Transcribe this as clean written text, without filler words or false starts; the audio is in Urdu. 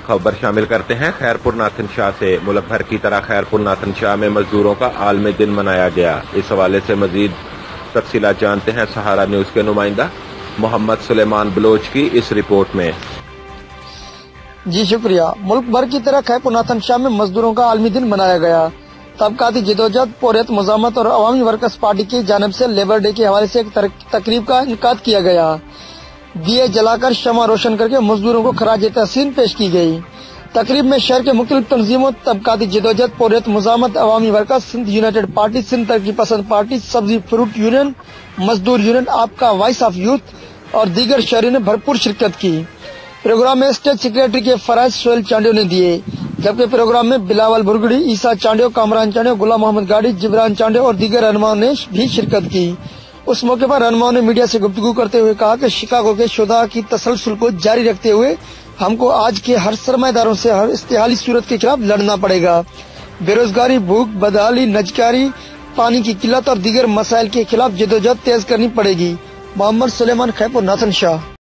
خبر شامل کرتے ہیں خیرپور ناتھن شاہ سے۔ ملک بھر کی طرح خیرپور ناتھن شاہ میں مزدوروں کا عالمی دن منایا گیا۔ اس حوالے سے مزید تفصیلات جانتے ہیں سہارا نیوز کے نمائندہ محمد سلیمان بلوچ کی اس رپورٹ میں۔ جی شکریہ۔ ملک بھر کی طرح خیرپور ناتھن شاہ میں مزدوروں کا عالمی دن منایا گیا۔ طبقاتی جدوجہد، پوریت مزاحمت اور عوامی ورکرز پارٹی کی جانب سے لیبر ڈے کے حوالے سے ایک تقریب کا انعقاد کیا گیا۔ دیے جلا کر شمع روشن کر کے مزدوروں کو خراج تحسین پیش کی گئی۔ تقریب میں شہر کے مختلف تنظیموں، طبقاتی جدوجہد، پوریت مزاحمت، عوامی workers, Sindh united party, Sindh ترقی پسند پارٹی، سبزی فروٹ یونین، مزدور یونین، آپ کا وائس آف یوتھ اور دیگر شہریوں نے بھرپور شرکت کی۔ پروگرام میں اسٹیٹ سیکریٹری کے فرائض سہیل چانڈیو نے دیے، جبکہ پروگرام میں بلاول برگڑی، عیسیٰ چانڈیو، کامران چانڈیو، غلام محمد گاڑی، جبران چانڈیو اور دیگر رہنماؤں نے بھی شرکت کی۔ اس موقع پر رہنماؤں نے میڈیا سے گفتگو کرتے ہوئے کہا کہ شکاگو کے شہداء کی تسلسل کو جاری رکھتے ہوئے ہم کو آج کے ہر سرمایہ داروں سے ہر استحالی صورت کے خلاف لڑنا پڑے گا۔ بے روزگاری، بھوک، بدحالی، نجکاری، پانی کی قلت اور دیگر مسائل کے خلاف جدوجہد تیز کرنی پڑے گی۔ محمد سلیمان، خیرپور ناتھن شاہ۔